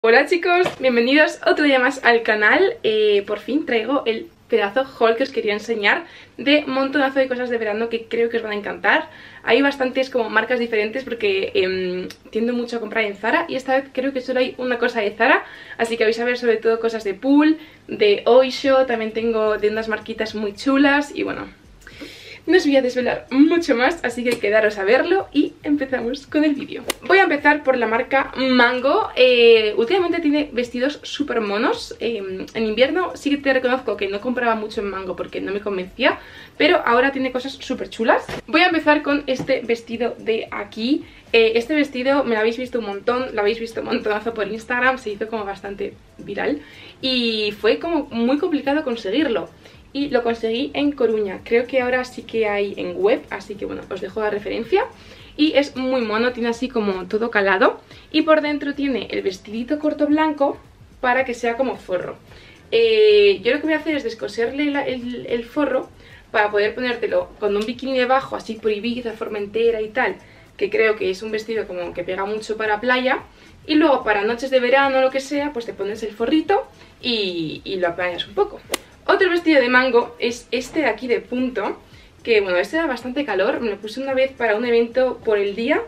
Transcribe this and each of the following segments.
Hola chicos, bienvenidos otro día más al canal. Por fin traigo el pedazo haul que os quería enseñar de un montonazo de cosas de verano que creo que os van a encantar. Hay bastantes como marcas diferentes porque tiendo mucho a comprar en Zara y esta vez creo que solo hay una cosa de Zara, así que vais a ver sobre todo cosas de Pool, de Oysho, también tengo de unas marquitas muy chulas y bueno, no os voy a desvelar mucho más, así que quedaros a verlo y empezamos con el vídeo. Voy a empezar por la marca Mango. Últimamente tiene vestidos súper monos. En invierno sí que te reconozco que no compraba mucho en Mango porque no me convencía, pero ahora tiene cosas súper chulas. Voy a empezar con este vestido de aquí. Este vestido me lo habéis visto un montón, lo habéis visto un montonazo por Instagram, se hizo como bastante viral y fue como muy complicado conseguirlo. Y lo conseguí en Coruña, creo que ahora sí que hay en web, así que bueno, os dejo la referencia. Y es muy mono, tiene así como todo calado y por dentro tiene el vestidito corto blanco para que sea como forro. Yo lo que voy a hacer es descoserle el forro para poder ponértelo con un bikini debajo, así por Ibiza, Formentera y tal, que creo que es un vestido como que pega mucho para playa. Y luego para noches de verano o lo que sea, pues te pones el forrito y lo apañas un poco. Otro vestido de Mango es este de aquí de punto, que bueno, este da bastante calor, me lo puse una vez para un evento por el día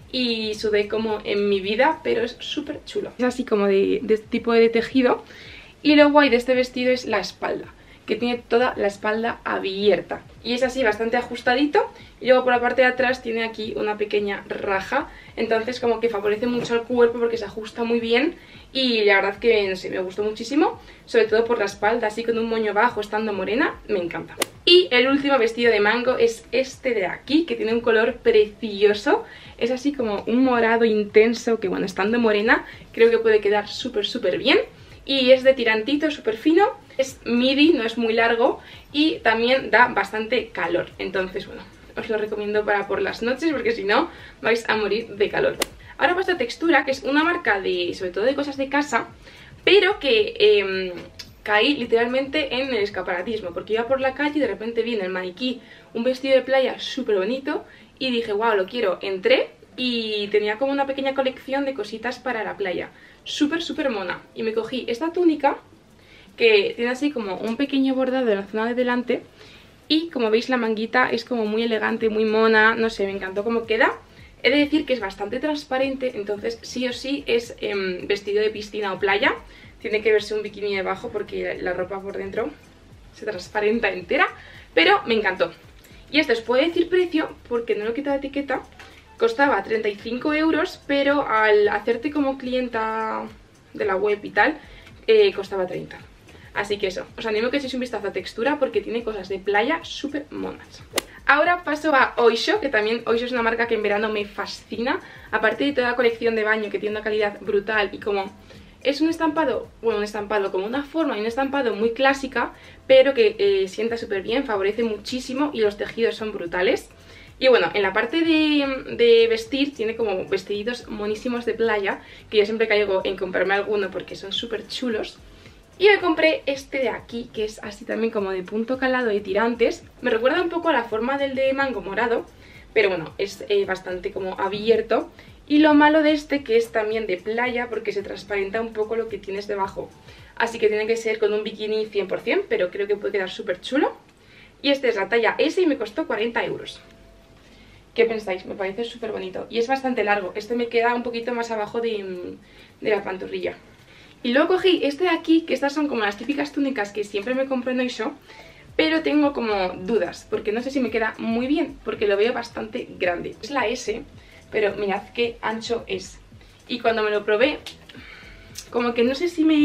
y sudé como en mi vida, pero es súper chulo. Es así como de este tipo de tejido y lo guay de este vestido es la espalda, que tiene toda la espalda abierta y es así bastante ajustadito y luego por la parte de atrás tiene aquí una pequeña raja, entonces como que favorece mucho al cuerpo porque se ajusta muy bien y la verdad que no sé, me gustó muchísimo, sobre todo por la espalda, así con un moño bajo estando morena, me encanta. Y el último vestido de Mango es este de aquí, que tiene un color precioso, es así como un morado intenso que bueno, estando morena creo que puede quedar súper bien. Y es de tirantito, súper fino, es midi, no es muy largo y también da bastante calor. Entonces, bueno, os lo recomiendo para por las noches porque si no vais a morir de calor. Ahora esta textura, que es una marca de, sobre todo de cosas de casa, pero que caí literalmente en el escaparatismo porque iba por la calle y de repente vi en el maniquí un vestido de playa súper bonito y dije, wow, lo quiero. Entré y tenía como una pequeña colección de cositas para la playa, súper mona, y me cogí esta túnica que tiene así como un pequeño bordado en la zona de delante y como veis la manguita es como muy elegante, muy mona, no sé, me encantó cómo queda. He de decir que es bastante transparente, entonces sí o sí es vestido de piscina o playa, tiene que verse un bikini debajo porque la ropa por dentro se transparenta entera, pero me encantó. Y esto os puedo decir precio porque no lo he quitado de etiqueta. Costaba 35 €, pero al hacerte como clienta de la web y tal, costaba 30. Así que eso, os animo a que echéis un vistazo a textura porque tiene cosas de playa súper monas. Ahora paso a Oysho, que también Oysho es una marca que en verano me fascina. Aparte de toda la colección de baño que tiene una calidad brutal y como es un estampado, bueno, un estampado como una forma y un estampado muy clásica, pero que sienta súper bien, favorece muchísimo y los tejidos son brutales. Y bueno, en la parte de vestir tiene como vestiditos monísimos de playa, que yo siempre caigo en comprarme alguno porque son súper chulos. Y me compré este de aquí, que es así también como de punto calado y tirantes. Me recuerda un poco a la forma del de Mango morado, pero bueno, es bastante como abierto. Y lo malo de este que es también de playa porque se transparenta un poco lo que tienes debajo. Así que tiene que ser con un bikini 100%, pero creo que puede quedar súper chulo. Y este es la talla S y me costó 40 €. ¿Qué pensáis? Me parece súper bonito. Y es bastante largo. Este me queda un poquito más abajo de la pantorrilla. Y luego cogí este de aquí, que estas son como las típicas túnicas que siempre me compro en Oysho, pero tengo como dudas, porque no sé si me queda muy bien, porque lo veo bastante grande. Es la S, pero mirad qué ancho es. Y cuando me lo probé, como que no sé si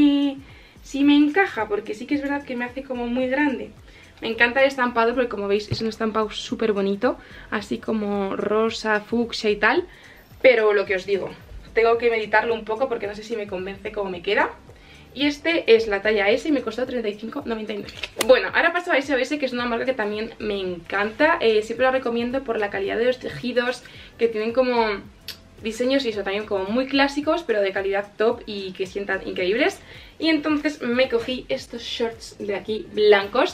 me encaja, porque sí que es verdad que me hace como muy grande. Me encanta el estampado porque como veis es un estampado súper bonito, así como rosa, fucsia y tal, pero lo que os digo, tengo que meditarlo un poco porque no sé si me convence cómo me queda. Y este es la talla S y me costó 35,99. Bueno, ahora paso a SOS, que es una marca que también me encanta. Siempre la recomiendo por la calidad de los tejidos, que tienen como diseños y eso también como muy clásicos, pero de calidad top y que sientan increíbles. Y entonces me cogí estos shorts de aquí blancos.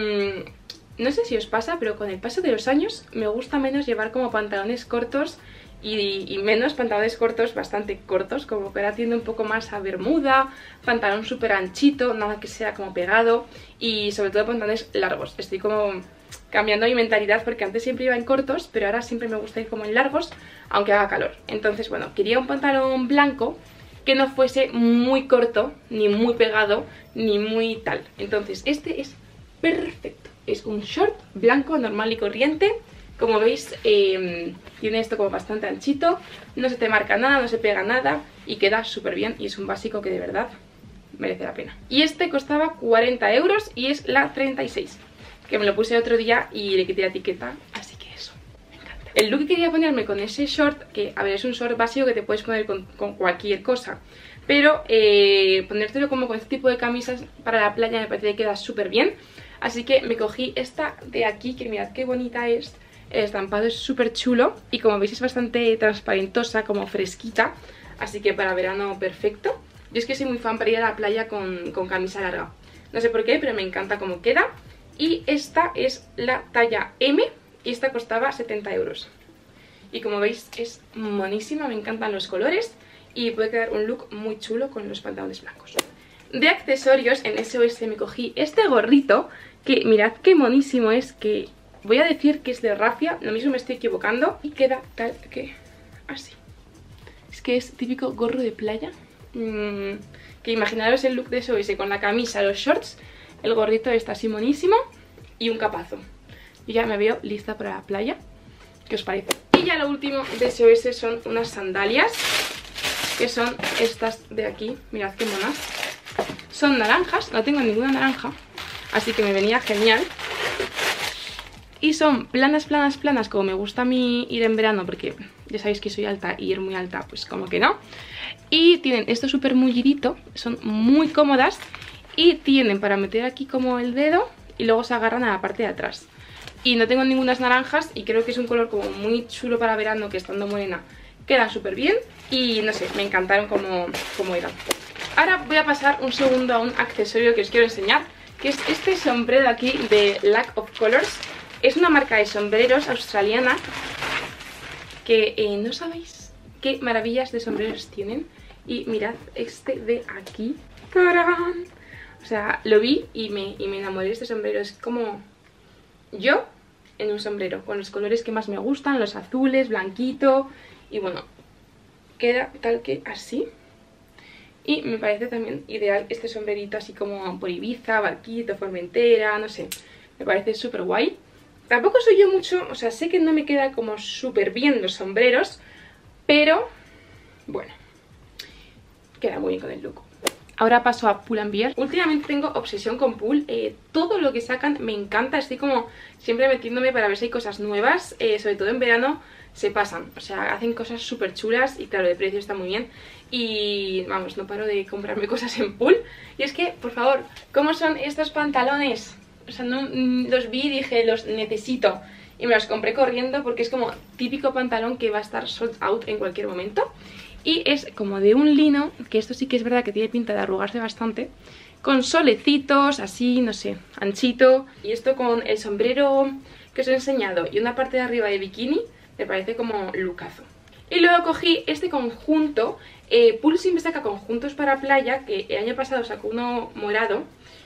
No sé si os pasa, pero con el paso de los años me gusta menos llevar como pantalones cortos y menos pantalones cortos, bastante cortos, como que ahora tiende un poco más a bermuda, pantalón súper anchito, nada que sea como pegado, y sobre todo pantalones largos. Estoy como cambiando mi mentalidad porque antes siempre iba en cortos, pero ahora siempre me gusta ir como en largos, aunque haga calor. Entonces, bueno, quería un pantalón blanco que no fuese muy corto, ni muy pegado, ni muy tal. Entonces, este es perfecto. Es un short blanco normal y corriente. Como veis, tiene esto como bastante anchito, no se te marca nada, no se pega nada y queda súper bien, y es un básico que de verdad merece la pena. Y este costaba 40 euros y es la 36, que me lo puse el otro día y le quité la etiqueta, así que eso, me encanta. El look que quería ponerme con ese short, que a ver, es un short básico que te puedes poner con cualquier cosa, pero ponértelo como con este tipo de camisas para la playa me parece que queda súper bien. Así que me cogí esta de aquí, que mirad qué bonita es. El estampado es súper chulo y como veis es bastante transparentosa, como fresquita. Así que para verano perfecto. Yo es que soy muy fan para ir a la playa con camisa larga. No sé por qué, pero me encanta cómo queda. Y esta es la talla M y esta costaba 70 euros. Y como veis es monísima, me encantan los colores y puede quedar un look muy chulo con los pantalones blancos. De accesorios en SOS me cogí este gorrito que mirad qué monísimo es, que voy a decir que es de rafia, lo mismo me estoy equivocando, y queda tal que así. Es que es típico gorro de playa. Que imaginaros el look de SOS con la camisa, los shorts, el gorrito está así monísimo y un capazo. Y ya me veo lista para la playa. ¿Qué os parece? Y ya lo último de SOS son unas sandalias, que son estas de aquí. Mirad qué monas. Son naranjas, no tengo ninguna naranja, así que me venía genial. Y son planas, planas, planas, como me gusta a mí ir en verano, porque ya sabéis que soy alta y ir muy alta, pues como que no. Y tienen esto súper mullidito, son muy cómodas y tienen para meter aquí como el dedo y luego se agarran a la parte de atrás. Y no tengo ninguna naranjas y creo que es un color como muy chulo para verano, que estando morena quedan súper bien y no sé, me encantaron como eran. Ahora voy a pasar un segundo a un accesorio que os quiero enseñar, que es este sombrero de aquí de Lack of Colors. Es una marca de sombreros australiana que no sabéis qué maravillas de sombreros tienen. Y mirad este de aquí. ¡Tarán! O sea, lo vi y me enamoré de este sombrero. Es como yo en un sombrero, con los colores que más me gustan, los azules, blanquito. Y bueno, queda tal que así. Y me parece también ideal este sombrerito así como por Ibiza, Barquito, Formentera, no sé. Me parece súper guay. Tampoco soy yo mucho, o sea, sé que no me queda como súper bien los sombreros, pero bueno, queda muy bien con el look. Ahora paso a Pull & Bear. Últimamente tengo obsesión con Pull, todo lo que sacan me encanta, estoy como siempre metiéndome para ver si hay cosas nuevas, sobre todo en verano se pasan, o sea, hacen cosas súper chulas y claro, de precio está muy bien. Y vamos, no paro de comprarme cosas en Pull. Y es que, por favor, ¿cómo son estos pantalones? O sea, no los vi y dije, los necesito. Y me los compré corriendo porque es como típico pantalón que va a estar sold out en cualquier momento. Y es como de un lino, que esto sí que es verdad que tiene pinta de arrugarse bastante, con solecitos, así, no sé, anchito. Y esto con el sombrero que os he enseñado y una parte de arriba de bikini, me parece como lucazo. Y luego cogí este conjunto. Pull siempre saca conjuntos para playa, que el año pasado sacó uno morado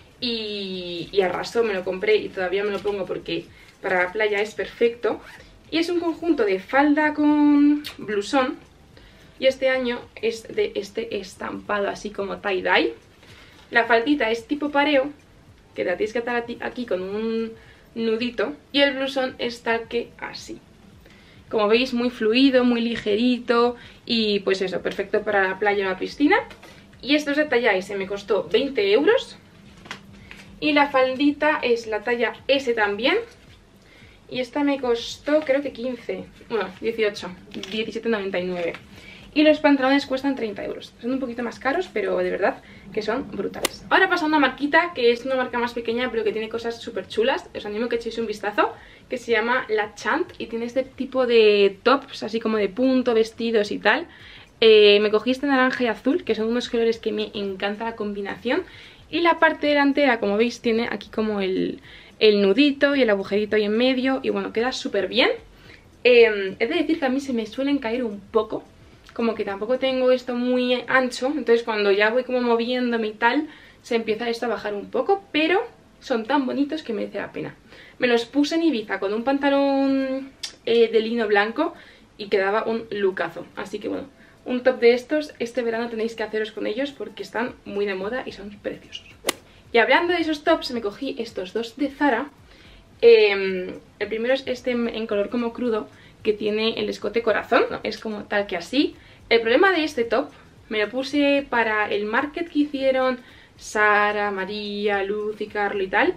y arrasó, me lo compré y todavía me lo pongo porque para la playa es perfecto. Y es un conjunto de falda con blusón y este año es de este estampado así como tie-dye. La faldita es tipo pareo, que la tienes que atar aquí con un nudito, y el blusón es tal que así. Como veis, muy fluido, muy ligerito y pues eso, perfecto para la playa o la piscina. Y esto es de talla S, me costó 20 euros. Y la faldita es la talla S también. Y esta me costó creo que 15, bueno, 18, 17,99. Y los pantalones cuestan 30 euros. Son un poquito más caros, pero de verdad que son brutales. Ahora paso a una marquita que es una marca más pequeña, pero que tiene cosas súper chulas. Os animo a que echéis un vistazo, que se llama La Chant y tiene este tipo de tops, así como de punto, vestidos y tal. Me cogí este naranja y azul, que son unos colores que me encanta la combinación. Y la parte delantera, como veis, tiene aquí como el nudito y el agujerito ahí en medio. Y bueno, queda súper bien. He de decir que a mí se me suelen caer un poco, como que tampoco tengo esto muy ancho, entonces cuando ya voy como moviéndome y tal, se empieza esto a bajar un poco, pero son tan bonitos que merece la pena. Me los puse en Ibiza con un pantalón de lino blanco y quedaba un lookazo, así que bueno, un top de estos, este verano tenéis que haceros con ellos porque están muy de moda y son preciosos. Y hablando de esos tops, me cogí estos dos de Zara. El primero es este en color como crudo, que tiene el escote corazón, ¿no? Es como tal que así. El problema de este top, me lo puse para el market que hicieron Sara, María, Luz y Carlo y tal.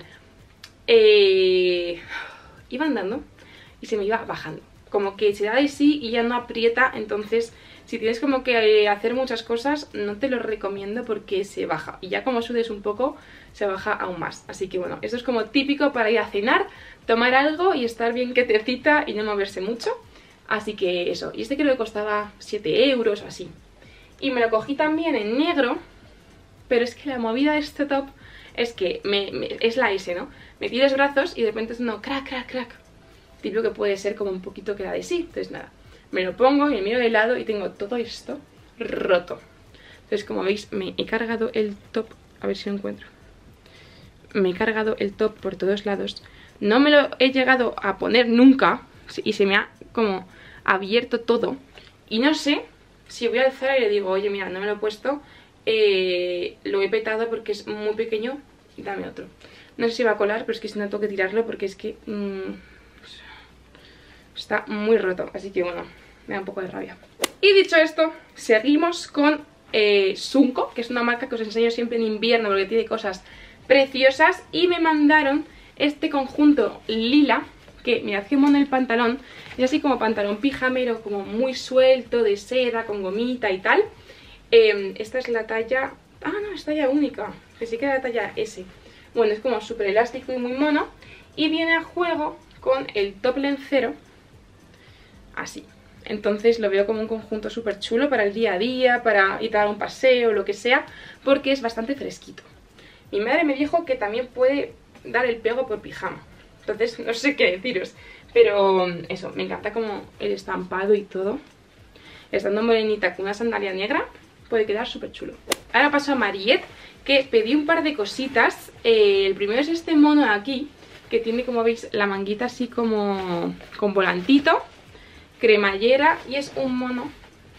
Iba andando y se me iba bajando, como que se da de sí y ya no aprieta, entonces si tienes como que hacer muchas cosas no te lo recomiendo porque se baja, y ya como sudes un poco se baja aún más. Así que bueno, esto es como típico para ir a cenar, tomar algo y estar bien quietecita y no moverse mucho. Así que eso, y este creo que costaba 7 euros o así. Y me lo cogí también en negro, pero es que la movida de este top es que es la S, ¿no? Me tiro los brazos y de repente es no, crack, crack, crack. Típico que puede ser como un poquito que da de sí. Entonces nada, me lo pongo y me miro de lado y tengo todo esto roto. Entonces como veis me he cargado el top, a ver si lo encuentro. Me he cargado el top por todos lados. No me lo he llegado a poner nunca y se me ha como abierto todo. Y no sé si voy a alzar y le digo, oye mira, no me lo he puesto, lo he petado porque es muy pequeño, dame otro. No sé si va a colar, pero es que si no tengo que tirarlo porque es que está muy roto, así que bueno, me da un poco de rabia. Y dicho esto, seguimos con Sunko, que es una marca que os enseño siempre en invierno porque tiene cosas preciosas. Y me mandaron este conjunto lila, que mirad qué mono el pantalón. Es así como pantalón pijamero, como muy suelto, de seda, con gomita y tal. Esta es la talla... Ah, no, es talla única, que sí que era la talla S. Bueno, es como súper elástico y muy mono. Y viene a juego con el top lencero, así. Entonces lo veo como un conjunto súper chulo para el día a día, para ir a dar un paseo, lo que sea, porque es bastante fresquito. Mi madre me dijo que también puede dar el pego por pijama, entonces no sé qué deciros, pero eso, me encanta como el estampado y todo. Estando morenita con una sandalia negra puede quedar súper chulo. Ahora paso a Mariette, que pedí un par de cositas. El primero es este mono de aquí, que tiene, como veis, la manguita así como con volantito, cremallera, y es un mono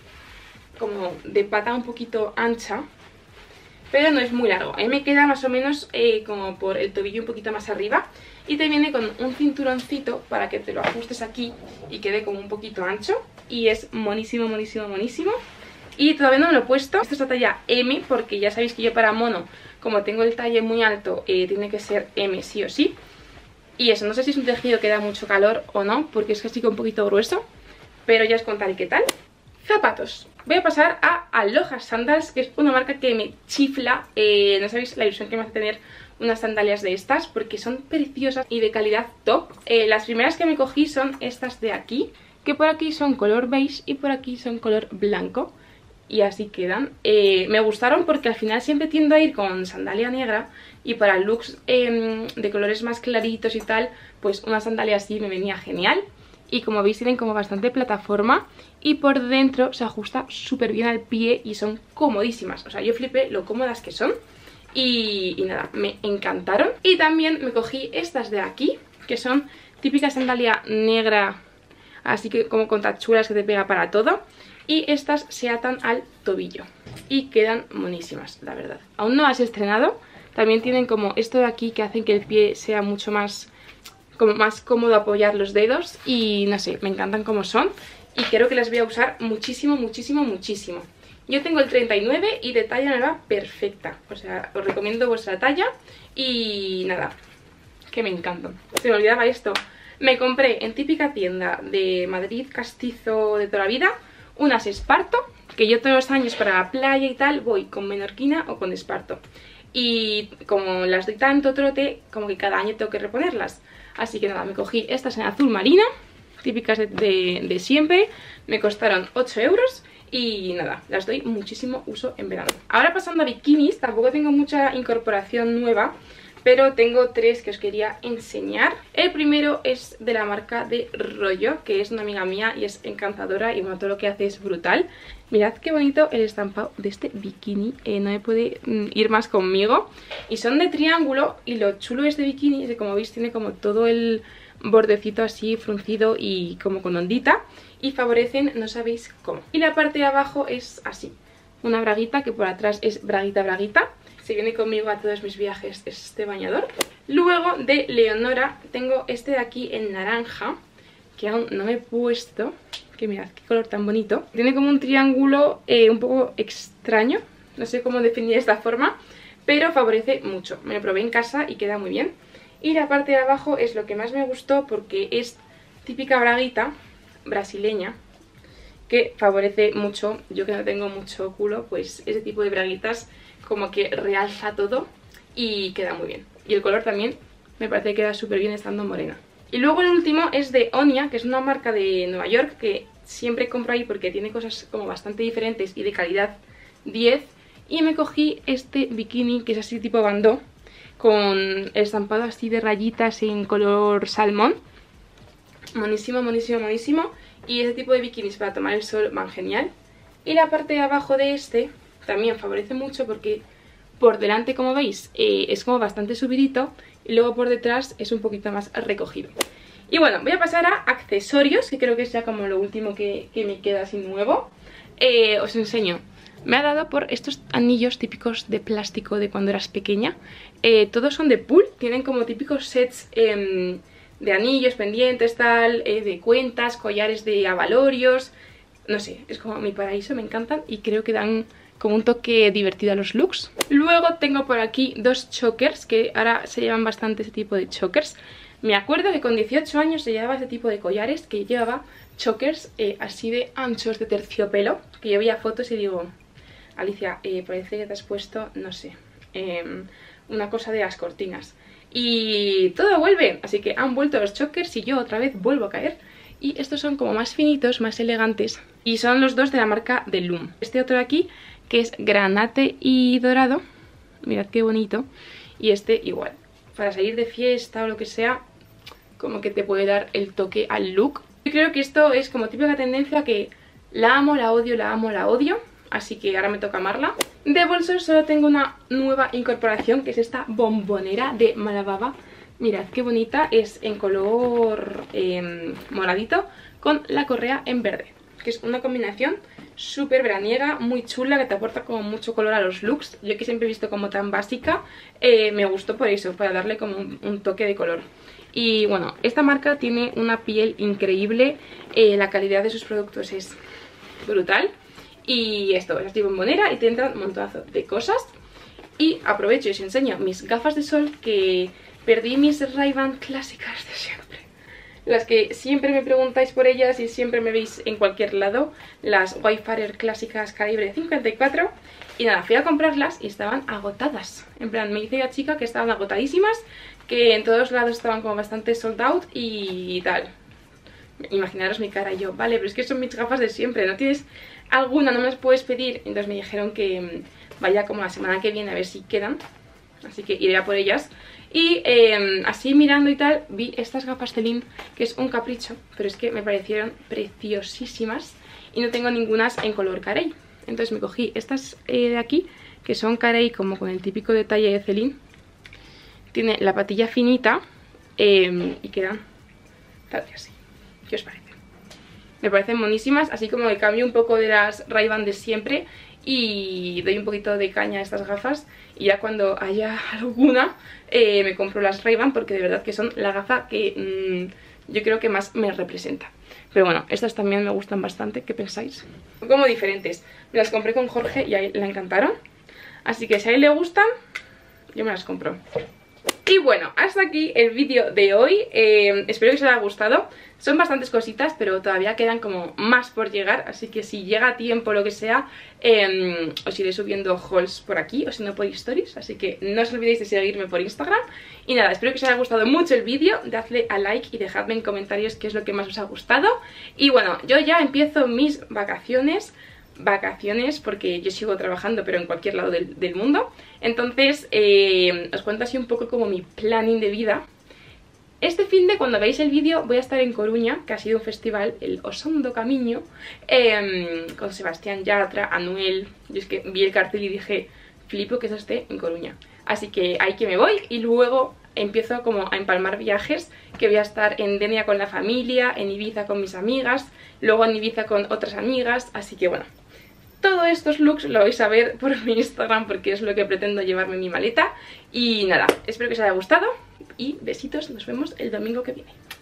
como de pata un poquito ancha, pero no es muy largo. A mí me queda más o menos como por el tobillo un poquito más arriba, y te viene con un cinturoncito para que te lo ajustes aquí y quede como un poquito ancho, y es monísimo, monísimo, monísimo. Y todavía no me lo he puesto. Esto es la talla M, porque ya sabéis que yo para mono, como tengo el talle muy alto, tiene que ser M sí o sí. Y eso, no sé si es un tejido que da mucho calor o no, porque es casi que un poquito grueso, pero ya os contaré qué tal. Zapatos. Voy a pasar a Aloha Sandals, que es una marca que me chifla. No sabéis la ilusión que me hace tener unas sandalias de estas, porque son preciosas y de calidad top. Las primeras que me cogí son estas de aquí, que por aquí son color beige y por aquí son color blanco. Y así quedan. Me gustaron porque al final siempre tiendo a ir con sandalia negra, y para looks de colores más claritos y tal, pues una sandalia así me venía genial. Y como veis tienen como bastante plataforma y por dentro se ajusta súper bien al pie y son comodísimas. O sea, yo flipé lo cómodas que son y nada, me encantaron. Y también me cogí estas de aquí, que son típica sandalia negra, así que como con tachuelas que te pega para todo. Y estas se atan al tobillo y quedan monísimas, la verdad. Aún no las he estrenado. También tienen como esto de aquí que hacen que el pie sea mucho más, como más cómodo apoyar los dedos. Y no sé, me encantan como son. Y creo que las voy a usar muchísimo, muchísimo, muchísimo. Yo tengo el 39 y de talla me va perfecta. O sea, os recomiendo vuestra talla. Y nada, que me encantan. Se me olvidaba esto. Me compré en típica tienda de Madrid, castizo de toda la vida, unas esparto, que yo todos los años para la playa y tal voy con menorquina o con esparto. Y como las doy tanto trote, como que cada año tengo que reponerlas. Así que nada, me cogí estas en azul marina, típicas de siempre. Me costaron 8 euros y nada, las doy muchísimo uso en verano. Ahora pasando a bikinis, tampoco tengo mucha incorporación nueva, pero tengo 3 que os quería enseñar. El primero es de la marca de Rollo, que es una amiga mía y es encantadora y bueno, todo lo que hace es brutal. Mirad qué bonito el estampado de este bikini, no me puede ir más conmigo. Y son de triángulo y lo chulo de este bikini es que, como veis, tiene como todo el bordecito así fruncido y como con ondita, y favorecen no sabéis cómo. Y la parte de abajo es así, una braguita que por atrás es braguita. Se viene conmigo a todos mis viajes este bañador. Luego de Leonora tengo este de aquí en naranja, que aún no me he puesto, que mirad qué color tan bonito. Tiene como un triángulo un poco extraño, no sé cómo definir esta forma, pero favorece mucho. Me lo probé en casa y queda muy bien. Y la parte de abajo es lo que más me gustó porque es típica braguita brasileña, que favorece mucho. Yo que no tengo mucho culo, pues ese tipo de braguitas como que realza todo y queda muy bien. Y el color también me parece que queda súper bien estando morena. Y luego el último es de Onia, que es una marca de Nueva York que siempre compro ahí porque tiene cosas como bastante diferentes y de calidad 10. Y me cogí este bikini que es así tipo bandó, con el estampado así de rayitas en color salmón. Monísimo, monísimo, monísimo. Y ese tipo de bikinis para tomar el sol van genial. Y la parte de abajo de este también favorece mucho porque por delante, como veis, es como bastante subidito y luego por detrás es un poquito más recogido. Y bueno, voy a pasar a accesorios, que creo que es ya como lo último que me queda así nuevo. Os enseño. Me ha dado por estos anillos típicos de plástico de cuando eras pequeña. Todos son de Pool, tienen como típicos sets de anillos, pendientes, tal, de cuentas, collares de abalorios. No sé, es como mi paraíso, me encantan y creo que dan como un toque divertido a los looks. Luego tengo por aquí 2 chokers, que ahora se llevan bastante ese tipo de chokers. Me acuerdo que con 18 años se llevaba ese tipo de collares, que llevaba chokers así de anchos de terciopelo, que yo veía fotos y digo, Alicia, parece que te has puesto, no sé, una cosa de las cortinas. Y todo vuelve, así que han vuelto los chokers y yo otra vez vuelvo a caer. Y estos son como más finitos, más elegantes, y son los 2 de la marca de Loom. Este otro de aquí, que es granate y dorado, mirad qué bonito, y este igual, para salir de fiesta o lo que sea, como que te puede dar el toque al look. Yo creo que esto es como típica tendencia que la amo, la odio, la amo, la odio, así que ahora me toca amarla. De bolsos solo tengo una nueva incorporación, que es esta bombonera de Malababa. Mirad qué bonita, es en color moradito con la correa en verde, que es una combinación súper veraniega, muy chula, que te aporta como mucho color a los looks. Yo que siempre he visto como tan básica, me gustó por eso, para darle como un toque de color. Y bueno, esta marca tiene una piel increíble, la calidad de sus productos es brutal. Y esto es así bombonera y te entra un montonazo de cosas. Y aprovecho y os enseño mis gafas de sol, que perdí mis Ray-Ban clásicas de siempre. Las que siempre me preguntáis por ellas y siempre me veis en cualquier lado. Las Wayfarer clásicas calibre 54. Y nada, fui a comprarlas y estaban agotadas. En plan, me dice la chica que estaban agotadísimas, que en todos lados estaban como bastante sold out y tal. Imaginaros mi cara, y yo, vale, pero es que son mis gafas de siempre, ¿no tienes alguna? ¿No me las puedes pedir? Entonces me dijeron que vaya como la semana que viene a ver si quedan, así que iré a por ellas. Y así mirando y tal, vi estas gafas Celine, que es un capricho, pero es que me parecieron preciosísimas y no tengo ningunas en color carey. Entonces me cogí estas de aquí, que son carey como con el típico detalle de Celine. Tiene la patilla finita y quedan tal que así. ¿Qué os parece? Me parecen monísimas, así como que cambio un poco de las Ray-Ban de siempre y doy un poquito de caña a estas gafas, y ya cuando haya alguna me compro las Ray-Ban, porque de verdad que son la gafa que yo creo que más me representa. Pero bueno, estas también me gustan bastante. ¿Qué pensáis? Son como diferentes. Me las compré con Jorge y a él le encantaron, así que si a él le gustan, yo me las compro. Y bueno, hasta aquí el vídeo de hoy. Espero que os haya gustado. Son bastantes cositas, pero todavía quedan como más por llegar, así que si llega a tiempo, lo que sea, os iré subiendo hauls por aquí, o si no por stories, así que no os olvidéis de seguirme por Instagram. Y nada, espero que os haya gustado mucho el vídeo, dadle a like y dejadme en comentarios qué es lo que más os ha gustado. Y bueno, yo ya empiezo mis vacaciones vacaciones, porque yo sigo trabajando pero en cualquier lado del mundo. Entonces os cuento así un poco como mi planning de vida. Este finde, cuando veáis el vídeo, voy a estar en Coruña, que ha sido un festival, el Osondo Camiño, con Sebastián Yatra, Anuel. Yo es que vi el cartel y dije, flipo que eso esté en Coruña. Así que ahí que me voy y luego empiezo como a empalmar viajes, que voy a estar en Denia con la familia, en Ibiza con mis amigas, luego en Ibiza con otras amigas, así que bueno. Todos estos looks lo vais a ver por mi Instagram porque es lo que pretendo llevarme en mi maleta. Y nada, espero que os haya gustado y besitos, nos vemos el domingo que viene.